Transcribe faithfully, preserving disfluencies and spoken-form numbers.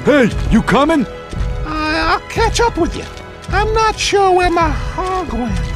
Hey, you coming? I- I'll catch up with you. I'm not sure where my hog went.